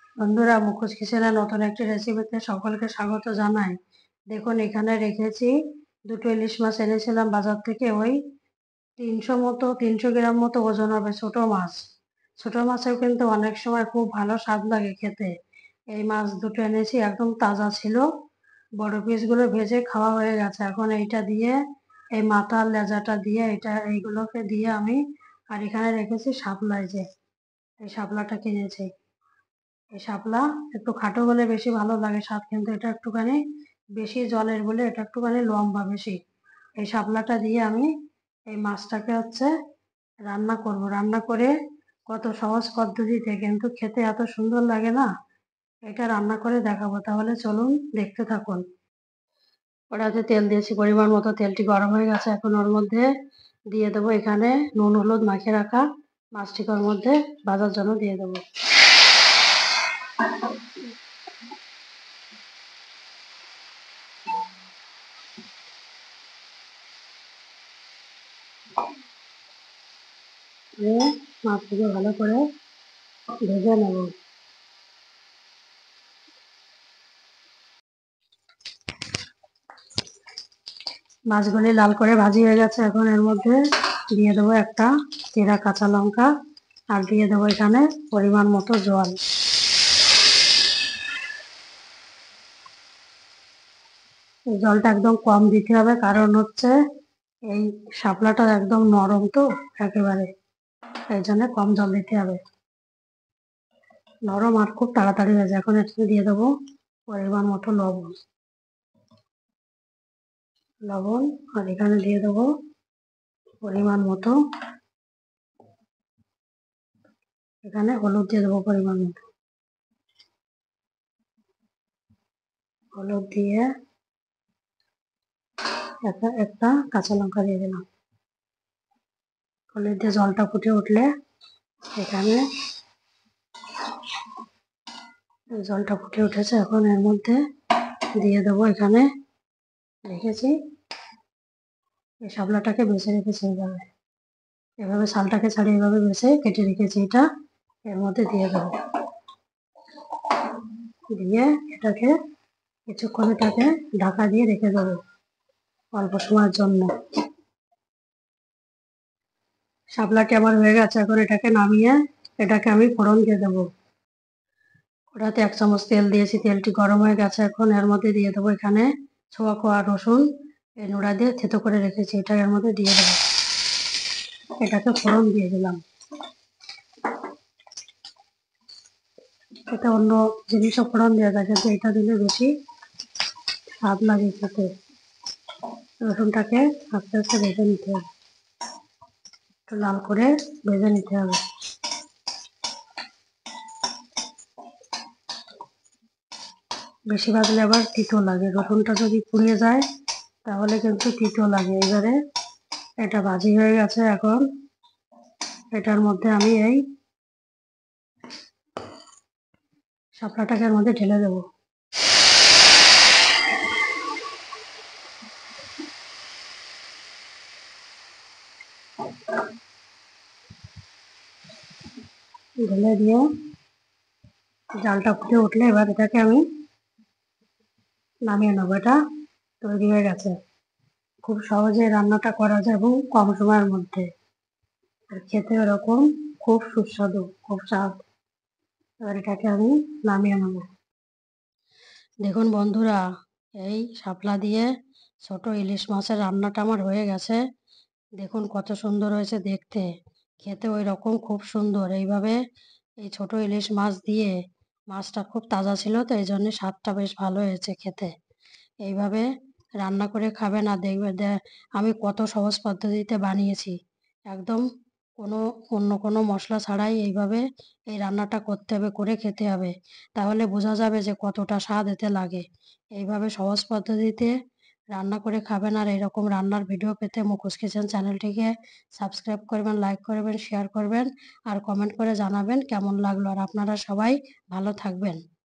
বন্ধুরা, মুখোশ কিচেনের নতুন একটি রেসিপিতে সকলকে স্বাগত জানাই। দেখুন, এখানে রেখেছি দুটো ইলিশ মাছ এনেছিলাম বাজার থেকে। ওই 300 গ্রাম মতো ওজন হবে। ছোট মাছ। ছোট মাছেও কিন্তু অনেক সময় খুব ভালো স্বাদ লাগে খেতে। এই মাছ দুটো এনেছি, একদম তাজা ছিল। বড় পিসগুলো ভেজে খাওয়া হয়ে গেছে। এখন এইটা দিয়ে, এই মাথার লেজাটা দিয়ে, এইগুলোকে দিয়ে আমি, আর এখানে রেখেছি শাপলা। এই শাপলাটা কিনেছি। এই শাপলা একটু খাটো হলে বেশি ভালো লাগে স্বাদ, কিন্তু এটা একটুখানি বেশি জলের বলে এটা একটুখানি লম্বা বেশি। এই শাপলাটা দিয়ে আমি এই মাছটাকে রান্না করব। রান্না করে কত সহজ পদ্ধতিতে, কিন্তু খেতে এত সুন্দর লাগে না। এটা রান্না করে দেখাবো, তাহলে চলুন দেখতে থাকুন। কড়াইতে তেল দিয়েছি পরিমাণ মতো। তেলটি গরম হয়ে গেছে। এখন ওর মধ্যে দিয়ে দেবো এখানে নুন হলুদ মাখিয়ে রাখা মাছটিকে ওর মধ্যে ভাজার জন্য দিয়ে দেবো। মাছটিকে ভালো করে ভেজে নেব। মাছগুলি লাল করে ভাজি হয়ে গেছে। এখন এর মধ্যে দিয়ে দেবো একটা চেরা কাঁচা লঙ্কা, আর দিয়ে দেবো এখানে পরিমাণ মতো জল। এই জলটা একদম কম দিতে হবে, কারণ এই শাপলাটা একদম নরম তো একেবারে, এই জন্য কম জল দিতে হবে। নরম আর খুব তাড়াতাড়ি হয়ে যায়। এখন এখানে দিয়ে দেবো পরিমাণ মতো লবণ। আর এখানে দিয়ে দেবো পরিমাণ মতো, এখানে হলুদ দিয়ে দেবো পরিমাণ মতো। হলুদ দিয়ে একটা কাঁচা লঙ্কা দিয়ে দিলাম। হলুদ দিয়ে জলটা ফুটে উঠলে এখানে জলটা ফুটে উঠেছে। এখন এর মধ্যে দিয়ে দেবো এখানে রেখেছি এই শাপলাটাকে বেছে রেখেছি। এভাবে শালটাকে ছাড়িয়ে এভাবে বেছে কেটে রেখেছি। এটা এর মধ্যে দিয়ে দেবো। দিয়ে এটাকে কিছুক্ষণ ঢাকা দিয়ে রেখে দেবো অল্প সময়ের জন্য। শাপলাটি আমার হয়ে গেছে। এখন এটাকে নামিয়ে এটাকে আমি ফোড়ন দিয়ে দেবো। ওটাতে 1 চামচ তেল দিয়েছি। তেলটি গরম হয়ে গেছে। এখন এর মধ্যে দিয়ে দেবো এখানে ছোয়া কোয়া রসুন, এই নোড়া দিয়ে থেতো করে রেখেছি। এটা এর মধ্যে দিয়ে দেবো। এটাকে ফোড়ন দিয়ে দিলাম। এটা অন্য জিনিসও ফোড়ন দেওয়া যায়, কিন্তু এটা দিলে বেশি স্বাদ লাগে খেতে। রসুনটাকে আস্তে আস্তে ভেজে নিতে হবে, একটু লাল করে ভেজে নিতে হবে। বেশি ভাজলে আবার তিতো লাগে। রসুনটা যদি পুড়িয়ে যায় তাহলে কিন্তু তিতো লাগে। এবারে এটা ভাজি হয়ে গেছে। এখন এটার মধ্যে আমি এই শাপলাটাকে এর মধ্যে ঢেলে দেবো। ঢেলে দিয়ে জালটা ফুটে উঠলে এবার এটাকে আমি নামিয়ে নেবো। এটা তৈরি হয়ে গেছে। খুব সহজে রান্নাটা করা যায় এবং কম সময়ের মধ্যে, আর খেতে এরকম খুব সুস্বাদু, খুব স্বাদ। এবার এটাকে আমি নামিয়ে নেব। দেখুন বন্ধুরা, এই শাপলা দিয়ে ছোট ইলিশ মাছের রান্নাটা আমার হয়ে গেছে। দেখুন কত সুন্দর হয়েছে দেখতে। খেতে ওই রকম খুব সুন্দর। এইভাবে এই ছোট ইলিশ মাছ দিয়ে, মাছটা খুব তাজা ছিল তো এই জন্য স্বাদটা বেশ ভালো হয়েছে খেতে। এইভাবে রান্না করে খাবেন আর দেখবেন আমি কত সহজ পদ্ধতিতে বানিয়েছি। একদম অন্য কোনো মশলা ছাড়াই এইভাবে এই রান্নাটা করতে হবে, করে খেতে হবে। তাহলে বোঝা যাবে যে কতটা স্বাদ এতে লাগে। এইভাবে সহজ পদ্ধতিতে রান্না করে খাবেন। আর এরকম রান্নার ভিডিও পেতে মুখোশ কিচেন চ্যানেলটিকে সাবস্ক্রাইব করবেন, লাইক করবেন, শেয়ার করবেন, আর কমেন্ট করে জানাবেন কেমন লাগলো। আর আপনারা সবাই ভালো থাকবেন।